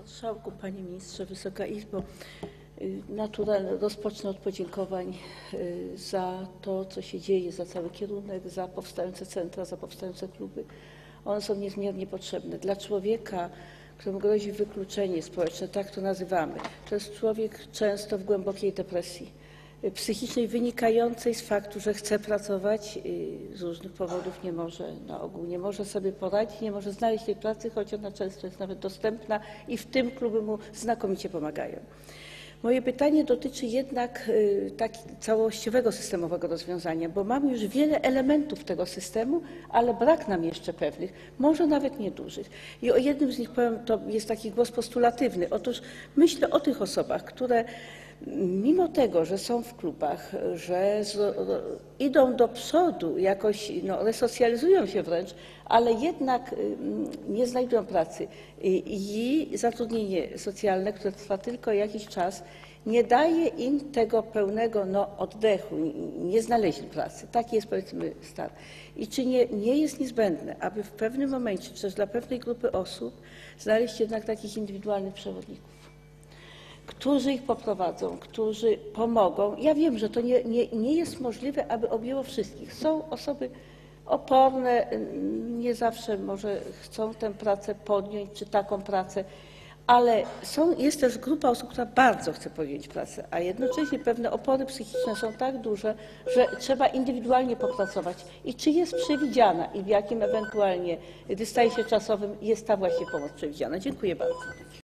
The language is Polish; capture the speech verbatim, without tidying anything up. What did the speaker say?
Marszałku, Panie Ministrze, Wysoka Izbo! Naturalnie rozpocznę od podziękowań za to, co się dzieje, za cały kierunek, za powstające centra, za powstające kluby. One są niezmiernie potrzebne dla człowieka, któremu grozi wykluczenie społeczne, tak to nazywamy. To jest człowiek często w głębokiej depresji psychicznej, wynikającej z faktu, że chce pracować, z różnych powodów nie może, na ogół nie może sobie poradzić, nie może znaleźć tej pracy, choć ona często jest nawet dostępna i w tym kluby mu znakomicie pomagają. Moje pytanie dotyczy jednak tak całościowego, systemowego rozwiązania, bo mamy już wiele elementów tego systemu, ale brak nam jeszcze pewnych, może nawet niedużych. I o jednym z nich powiem, to jest taki głos postulatywny. Otóż myślę o tych osobach, które mimo tego, że są w klubach, że idą do przodu, jakoś no, resocjalizują się wręcz, ale jednak nie znajdują pracy i zatrudnienie socjalne, które trwa tylko jakiś czas, nie daje im tego pełnego no, oddechu, nie znaleźli pracy. Taki jest, powiedzmy, stan. I czy nie, nie jest niezbędne, aby w pewnym momencie, czy też dla pewnej grupy osób znaleźć jednak takich indywidualnych przewodników, którzy ich poprowadzą, którzy pomogą. Ja wiem, że to nie, nie, nie jest możliwe, aby objęło wszystkich. Są osoby oporne, nie zawsze może chcą tę pracę podjąć, czy taką pracę, ale są, jest też grupa osób, która bardzo chce podjąć pracę, a jednocześnie pewne opory psychiczne są tak duże, że trzeba indywidualnie popracować. I czy jest przewidziana i w jakim ewentualnie dystansie czasowym jest ta właśnie pomoc przewidziana? Dziękuję bardzo.